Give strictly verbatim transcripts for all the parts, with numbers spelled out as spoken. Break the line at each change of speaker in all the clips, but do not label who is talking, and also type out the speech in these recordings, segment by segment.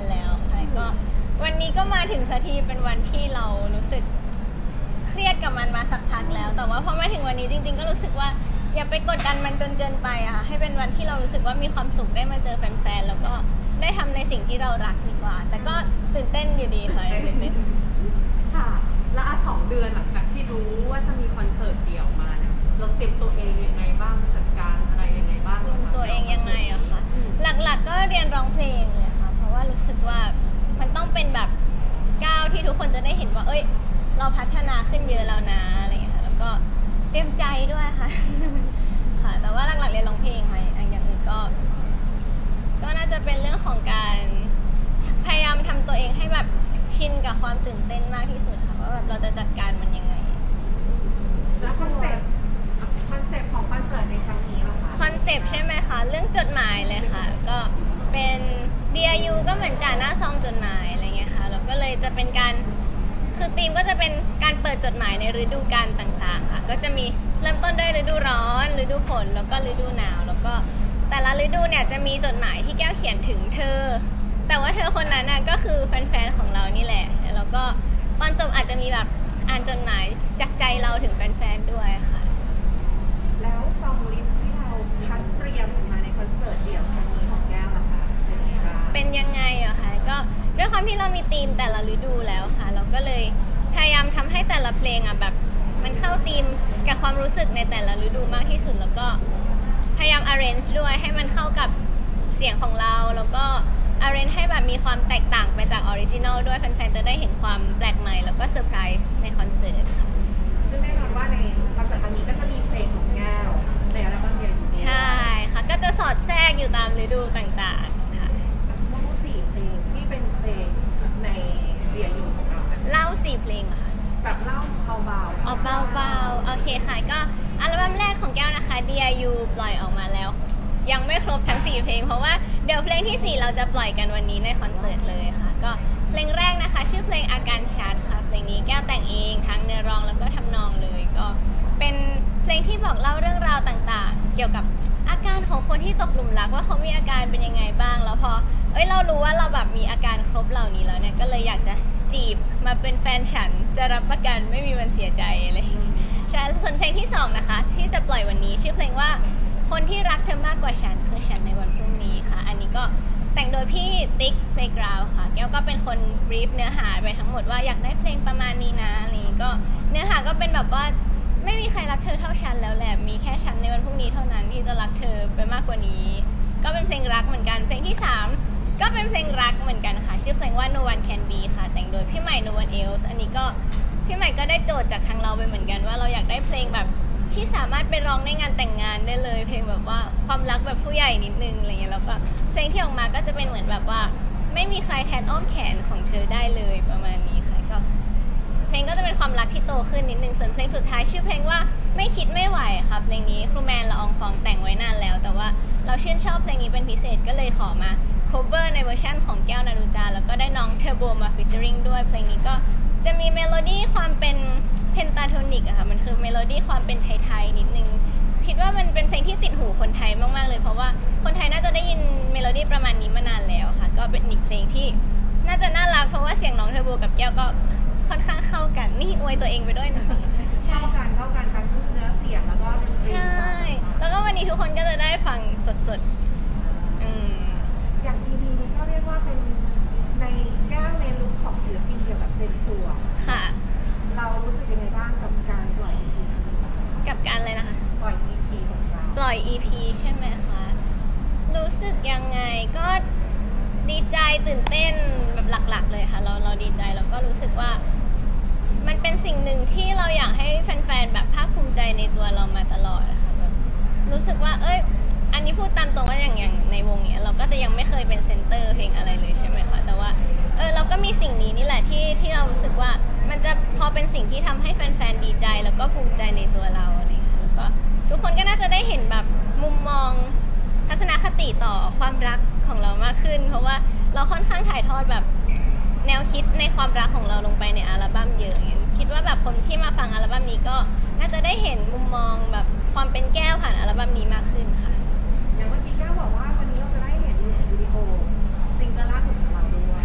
นๆแล้วค่ะก็วันนี้ก็มาถึงสักทีเป็นวันที่เรารู้สึกเครียดกับมันมาสักพักแล้วแต่ว่าพอมาถึงวันนี้จริงๆก็รู้สึกว่าอย่าไปกดดันมันจนเกินไปอะค่ะให้เป็นวันที่เรารู้สึกว่ามีความสุขได้มาเจอแฟนๆแล้วก็ได้ทำในสิ่งที่เรารักดีกว่าแต่ก็ตื่นเต้นอยู่ดีค่ะตื่นเต้น
ค่ะแล้วอ่ะสองเดือนหลังจากที่รู้ว่าจะมีคอนเสิร์ตเดี่ยวมาเนี่ยเราเตรียมตัวเองยังไงบ้างจัดการอะไรยังไงบ้าง
ตัวเองยังไงอะคะหลักๆก็เรียนร้องเพลงเลยค่ะเพราะว่ารู้สึกว่ามันต้องเป็นแบบก้าวที่ทุกคนจะได้เห็นว่าเอ้ยเราพัฒนาขึ้นเยอะแล้วนะอะไรอย่างเงี้ยค่ะแล้วก็เตรียมใจด้วยค่ะค่ะแต่ว่าหลักๆเรียนร้องเพลงค่ะอย่างอื่นก็ก็น่าจะเป็นเรื่องของการพยายามทำตัวเองให้แบบชินกับความตื่นเต้นมากที่สุดค่ะว่าแบบเราจะจัดการมันยังไง
แล้วคอนเซ็ปต์คอนเซ็ปต์ของคอนเสิร์ตในครั้งนี้ล่ะคะ
คอนเซ็ปต์ใช่ไหมคะเรื่องจดหมายเลยค่ะก็เป็น Dear You ก็เหมือนจ่าหน้าซองจดหมายอะไรเงี้ยค่ะแล้วก็เลยจะเป็นการคือธีมก็จะเป็นการเปิดจดหมายในฤดูกาลต่างๆค่ะก็จะมีเริ่มต้นด้วยฤดูร้อนฤดูฝนแล้วก็ฤดูหนาวแล้วก็แต่ละฤดูเนี่ยจะมีจดหมายที่แก้วเขียนถึงเธอแต่ว่าเธอคนนั้นน่ะก็คือแฟนๆของเรานี่แหละแล้วก็ตอนจบอาจจะมีแบบอ่านจดหมายจากใจเราถึงแฟนๆด้วยค่ะ
แล้วซองลิสต์ที่เราคัดเตรียมมาในคอนเสิร์ตเดี่ยวครั้งนี้ของแก้วล่ะคะ
เป็นยังไงอะคะก็ด้วยความที่เรามีธีมแต่ละฤดูแล้วค่ะเราก็เลยพยายามทำให้แต่ละเพลงอะแบบมันเข้าธีมกับความรู้สึกในแต่ละฤดูมากที่สุดแล้วก็พยายาม arrange ด้วยให้มันเข้ากับเสียงของเราแล้วก็ arrange ให้แบบมีความแตกต่างไปจากออริจินอลด้วยแฟนๆจะได้เห็นความแปลกใหม่แล้วก็เซอร์ไพรส์ในคอนเสิร์ตค่ะ
ซึ่งแน่นอนว่าในคอนเสิร์ตครั้งนี้ก็จะมีเพลงของแก้วในอัลบั้มเดียว
ใช่ค่ะก็จะสอดแทรกอยู่ตามฤดูต่างๆค่ะ
เล่าสี่เพลงที่เป็นเพลงในเดียอยู่ของเรา
เล่าสี่เพลงเหรอคะ
แบบเล่าเบาๆ
อ๋อเบาๆโอเคค่ะก็อัลบั้มแรกของแก้วนะคะ Dear You ปล่อยออกมาแล้วยังไม่ครบทั้งสี่เพลงเพราะว่าเดี๋ยวเพลงที่สี่เราจะปล่อยกันวันนี้ในคอนเสิร์ตเลยค่ะก็เพลงแรกนะคะชื่อเพลงอาการชัดค่ะเพลงนี้แก้วแต่งเองทั้งเนื้อร้องแล้วก็ทำนองเลยก็เป็นเพลงที่บอกเล่าเรื่องราวต่างๆเกี่ยวกับอาการของคนที่ตกหลุมรักว่าเขามีอาการเป็นยังไงบ้างแล้วพอเอ้ยเรารู้ว่าเราแบบมีอาการครบเหล่านี้แล้วเนี่ยก็เลยอยากจะจีบมาเป็นแฟนฉันจะรับประกันไม่มีวันเสียใจอะไรใช่ส่วนเพลงที่สองนะคะที่จะปล่อยวันนี้ชื่อเพลงว่าคนที่รักเธอมากกว่าฉันคือฉันในวันพรุ่งนี้ค่ะอันนี้ก็แต่งโดยพี่ติ๊ก Playground ค่ะแก้วก็เป็นคนบรีฟเนื้อหาไปทั้งหมดว่าอยากได้เพลงประมาณนี้นะอะไรนี้ก็เนื้อหาก็เป็นแบบว่าไม่มีใครรักเธอเท่าฉันแล้วแหละมีแค่ฉันในวันพรุ่งนี้เท่านั้นที่จะรักเธอไปมากกว่านี้ก็เป็นเพลงรักเหมือนกันเพลงที่สามก็เป็นเพลงรักเหมือนกันค่ะชื่อเพลงว่า No One Can Be ค่ะแต่งโดยพี่ใหม่ No One Else อันนี้ก็พี่ใหม่ก็ได้โจทย์จากทางเราไปเหมือนกันว่าเราอยากได้เพลงแบบที่สามารถไปร้องในงานแต่งงานได้เลยเพลงแบบว่าความรักแบบผู้ใหญ่นิดนึงอะไรเงี้ยแล้วก็เพลงที่ออกมาก็จะเป็นเหมือนแบบว่าไม่มีใครแทนอ้อมแขนของเธอได้เลยประมาณนี้ค่ะก็เพลงก็จะเป็นความรักที่โตขึ้นนิดนึงส่วนเพลงสุดท้ายชื่อเพลงว่าไม่คิดไม่ไหวค่ะเพลงนี้ครูแมนละอองฟองแต่งไว้นานแล้วแต่ว่าเราชื่นชอบเพลงนี้เป็นพิเศษก็เลยขอมา cover ในเวอร์ชั่นของแก้วนารุจาแล้วก็ได้น้องเทอร์โบมา featuring ด้วยเพลงนี้ก็จะมีเมโลดี้ความเป็นเพนตาโทนิกอะค่ะมันคือเมโลดี้ความเป็นไทยๆนิดนึงคิดว่ามันเป็นเพลงที่ติดหูคนไทยมากๆเลยเพราะว่าคนไทยน่าจะได้ยินเมโลดี้ประมาณนี้มานานแล้วค่ะก็เป็นอีกเพลงที่น่าจะน่ารักเพราะว่าเสียงน้องเทอร์โบกับแก้วก็ค่อนข้างเข้ากันนี่อวยตัวเองไปด้วยนะ
เข้ากันเข้ากันทั้งเนื้อเสียงแล้วก็
ใช่แล้วก็วันนี้ทุกคนก็จะได้ฟังสดๆอืม
อย่างทีนี้ก็เรียกว่าเป็นในแก้วในลุคของศิลปินเกี่ยวกับเป็นตัว
ค่ะ
เรารู้สึกยังไงบ้างกับการปล่อย อี พี
กับการอะไรนะคะ
ปล่อย อี พี ของเรา
ปล่อย อี พี ใช่ไหมคะรู้สึกยังไงก็ดีใจตื่นเต้นแบบหลักๆเลยค่ะเราเราดีใจแล้วก็รู้สึกว่ามันเป็นสิ่งหนึ่งที่เราอยากให้แฟนๆแบบภาคภูมิใจในตัวเรามาตลอดค่ะแบบรู้สึกว่าเอ้ยอันนี้พูดตามตรงว่าอย่างอย่างในวงเนี้ยเราก็จะยังไม่เคยเป็นเซนเตอร์เพลงอะไรเลยใช่ไหมคะแต่ว่าเออเราก็มีสิ่งนี้นี่แหละที่ที่เรารู้สึกว่ามันจะพอเป็นสิ่งที่ทำให้แฟนๆดีใจแล้วก็ภูมิใจในตัวเราอะไรอย่างเงี้ยแล้วก็ทุกคนก็น่าจะได้เห็นแบบมุมมองทัศนคติต่อความรักของเรามากขึ้นเพราะว่าเราค่อนข้างถ่ายทอดแบบแนวคิดในความรักของเราลงไปในอัลบั้มเยอะคิดว่าแบบคนที่มาฟังอัลบั้มนี้ก็น่าจะได้เห็นมุมมองแบบความเป็นแก้วผ่านอัลบั้มนี้มากขึ้นค่ะ
อย่างเมื่อกี้แก้วบอกว่าวันนี้เราจะได้เห็นมิวสิกวิดีโอซิงเกิลล่าสุดของเราด้วย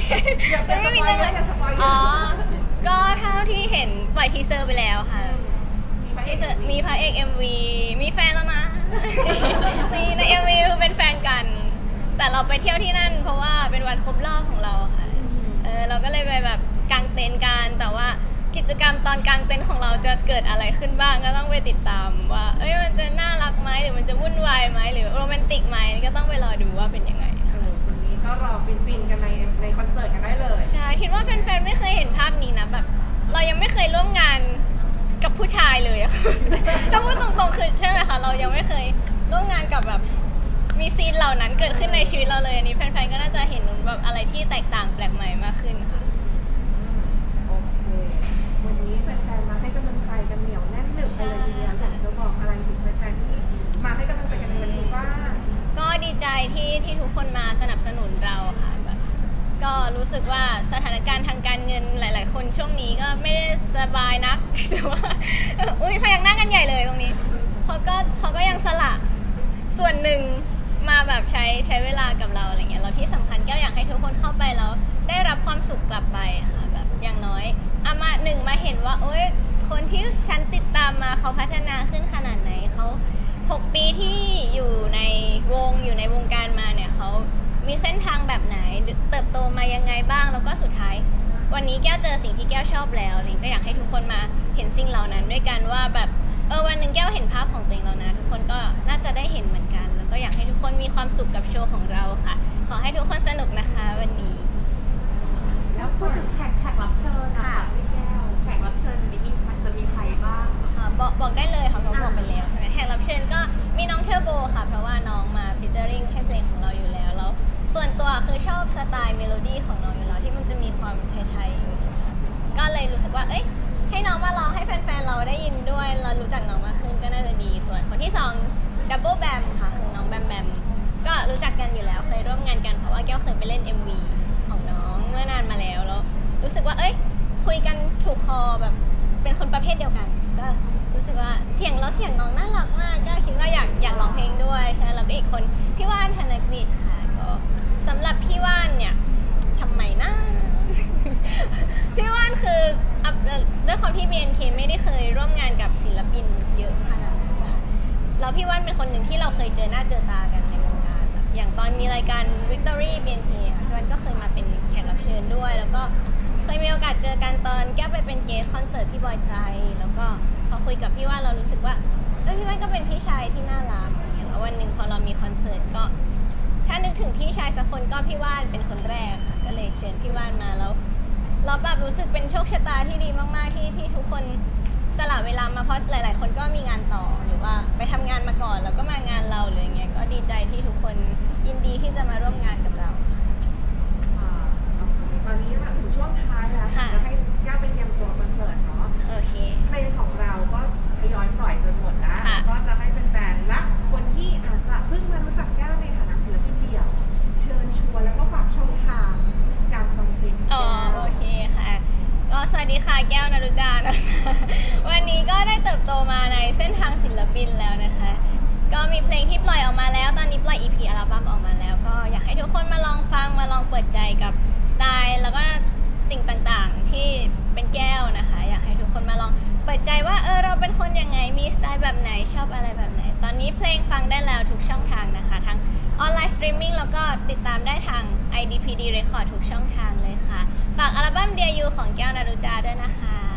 มันไม่มีเรื่องอะไร
อย่าสปอยเย
อ๋อ
อะ
ก็เท่าที่เห็นปล่อยทีเซอร์ไปแล้วค่ะ ทีเซอร์มีพระเอก เอ็ม วี มีแฟนแล้วนะ มีใน เอ็ม วี คือเป็นแฟนกัน แต่เราไปเที่ยวที่นั่นเพราะว่าเป็นวันครบรอบของเราค่ะ เออเราก็เลยไปแบบกางเต็นท์กันแต่ว่ากิจกรรมตอนกางเต็นท์ของเราจะเกิดอะไรขึ้นบ้างก็ต้องไปติดตามว่าเอ้ยมันจะน่ารักไหมหรือมันจะวุ่นวายไหมหรือโรแมนติกไหมก็ต้องไปรอดูว่าเป็นยังไง
เออวันนี้ก็รอฟินๆกันในในคอนเสิร์ตกันได้เลย
ใช่คิดว่าแฟนๆไม่เคยเห็นภาพนี้นะแบบเรายังไม่เคยร่วมงานกับผู้ชายเลยอะ ถ้าพูดตรงๆคือใช่ไหมคะเรายังไม่เคยร่วมงานกับแบบมีซีนเหล่านั้นเกิดขึ้นในชีวิตเราเลยอันนี้แฟนๆก็น่าจะเห็นแบบอะไรที่แตกต่างแปลกใหม่มากขึ้นค่ะ
โอเควันนี้แฟนๆมาให้กำลังใจกันเหนียวแน่นหนึบเลยทีเดียวอยากจะบอกอะไรถึงแฟนๆที่มาให้กำลังใจกันในวันนี้บ้าง
ก็ดีใจที่ที่ทุกคนมาสนับสนุนเราค่ะแบบก็รู้สึกว่าสถานการณ์ทางการเงินหลาย ๆ คนช่วงนี้ก็ไม่ได้สบายนัก แต่ว่าอุ้ยพยักหน้ากันใหญ่เลยตรงนี้เขาก็เขาก็ยังสละส่วนหนึ่งมาแบบใช้ใช้เวลากับเราอะไรเงี้ยแล้วที่สำคัญแก้วอยากให้ทุกคนเข้าไปแล้วได้รับความสุขกลับไปค่ะแบบอย่างน้อยอามาหนึ่งมาเห็นว่าโอ๊ยคนที่ฉันติดตามมาเขาพัฒนาขึ้นขนาดไหนเขาหกปีที่อยู่ในวงอยู่ในวงการมาเนี่ยเขามีเส้นทางแบบไหนเติบโตมายังไงบ้างแล้วก็สุดท้ายวันนี้แก้วเจอสิ่งที่แก้วชอบแล้วลิงก็อยากให้ทุกคนมาเห็นสิ่งเหล่านั้นด้วยกันว่าแบบเออวันหนึ่งแก้วเห็นภาพของตัวเองแล้วนะทุกคนก็น่าจะได้เห็นเหมือนกันแล้วก็อยากให้ทุกคนมีความสุขกับโชว์ของเราค่ะขอให้ทุกคนสนุกนะคะวันนี้
แล้วพูดถึงแขกแขกรับเชิญนะคะ
ค่ะ
พี่แก้วแขกรับเชิญวันนี้มีจะมีใครบ้าง
อ่าบอกบอกได้เลยค่ะเขาบอกไปแล้วใช่ไหมแขกรับเชิญก็มีน้องเทอร์โบค่ะเพราะว่าน้องมาฟิชเจอริงให้เพลงของเราอยู่แล้วแล้วส่วนตัวคือชอบสไตล์เมโลดี้ของน้องอยู่แล้วที่มันจะมีความไทยๆอยู่ก็เลยรู้สึกว่าเอ้ยให้น้องมาร้องให้แฟนๆเราได้ยินด้วยเรารู้จักน้องมากขึ้นก็น่าจะดีส่วนคนที่สองดับเบิลแบมค่ะคือน้องแบมแบมก็รู้จักกันอยู่แล้วเคยร่วมงานกันเพราะว่าแก้วเคยไปเล่น เอ็ม วี ของน้องเมื่อนานมาแล้วแล้วรู้สึกว่าเอ้ยคุยกันถูกคอแบบเป็นคนประเภทเดียวกันก็รู้สึกว่าเสียงแล้วเสียงน้องน่ารักมากก็คิดว่าอยากอยากร้องเพลงด้วยใช่แล้วก็อีกคนพี่ว่านธนกฤษค่ะก็สำหรับพี่ว่านเนี่ยทำไมนะ พี่ว่านคืออ่ะเอ่อด้วยความที่ บี เอ็น เค ไม่ได้เคยร่วมงานกับศิลปินเยอะขนาดนั้นนะแล้วพี่ว่านเป็นคนหนึ่งที่เราเคยเจอหน้าเจอตากันในวงการแบบอย่างตอนมีรายการ Victory บี เอ็น เค ค่ะพี่ว่านก็เคยมาเป็นแขกรับเชิญด้วยแล้วก็เคยมีโอกาสเจอกันตอนแก้วไปเป็นเกสคอนเสิร์ตพี่บอยไตรแล้วก็พอคุยกับพี่ว่านเรารู้สึกว่าเออพี่ว่านก็เป็นพี่ชายที่น่ารักอย่างเงี้ยแล้ววันหนึ่งพอเรามีคอนเสิร์ตก็ถ้านึกถึงพี่ชายสักคนก็พี่ว่านเป็นคนแรกค่ะก็เลยเชิญพี่ว่านมาแล้วเราแบบรู้สึกเป็นโชคชะตาที่ดีมากๆที่ที่ทุกคนสละเวลามาเพราะหลาย ๆ คนก็มีงานต่อหรือว่าไปทำงานมาก่อนแล้วก็มางานเราหรืออย่างเงี้ยก็ดีใจที่ทุกคนยินดีที่จะมาร่วมงานกับเราค่ะ
อ่าโอเคตอนนี้มาถึงช่วงท้ายแล้ว
ค่ะ
จะให้ย่าไปเตรียมตัวคอนเสิร์ตเนาะ
โอเค
เพลงของเราก็ทยอยปล่อยจนหมดแล้ว
ค่ะ
ก็จะให้แฟนๆและคนที่อาจจะเพิ่งมารู้จักแก้วในฐานะศิลปินเดี่ยว เชิญชวนแล้วก็ฝากช่องทางการฟังเพลง
อ๋อ
แก้ว
โอเคค่ะก็สวัสดีค่ะแก้วนรุจานะคะ วันนี้ก็ได้เติบโตมาในเส้นทางศิลปินแล้วนะคะ ก็มีเพลงที่ปล่อยออกมาแล้วตอนนี้ปล่อย อี พี อัลบั้มออกมาแล้วก็อยากให้ทุกคนมาลองฟังมาลองเปิดใจกับสไตล์แล้วก็สิ่งต่างๆที่เป็นแก้วนะคะ อยากให้ทุกคนมาลองเปิดใจว่าเออเราเป็นคนยังไงมีสไตล์แบบไหนชอบอะไรแบบไหนตอนนี้เพลงฟังได้แล้วทุกช่องทางนะคะทั้งออนไลน์สตรีมมิ่งแล้วก็ติดตามได้ทาง ไอ ดี พี ดี Record ทุกช่องทางเลยค่ะฝากอัลบั้ม Dear You ของแก้วนรุจาด้วยนะคะ